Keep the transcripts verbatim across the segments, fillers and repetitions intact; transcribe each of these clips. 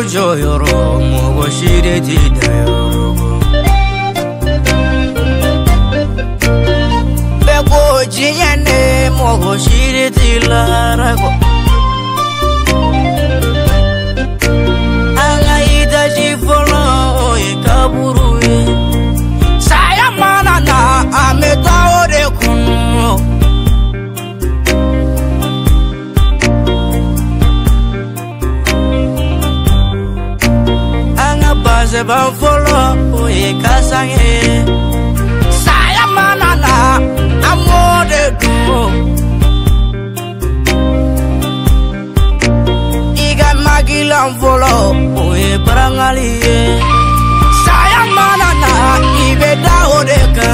joyoro mogo shireti dayoro beko jiyane mogo shireti larago anga ida jifolo e kaburuye saya manana ameta ore kuno se van folo oye kasange saya manana amode du iga magilan folo oye parangali saya manana ibe da odeka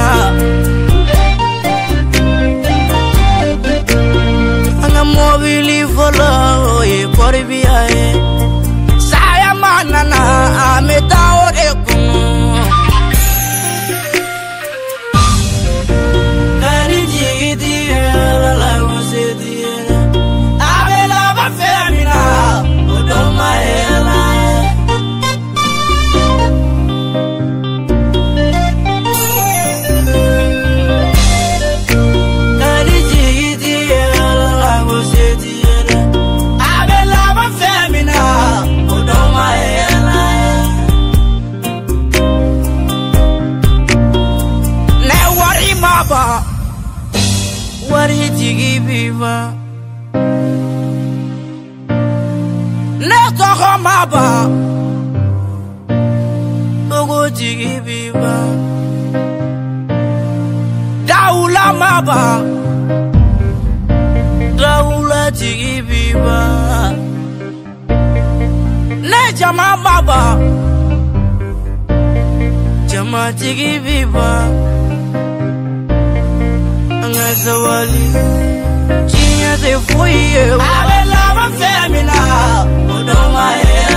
anga mobili folo oye koribia saya manana ameta Wari jigi viva ne toko maba togo jigi viva daula maba daula jigi viva ne jama maba jama jigi viva Zawali, Gina de Foye, I love a femina, don't my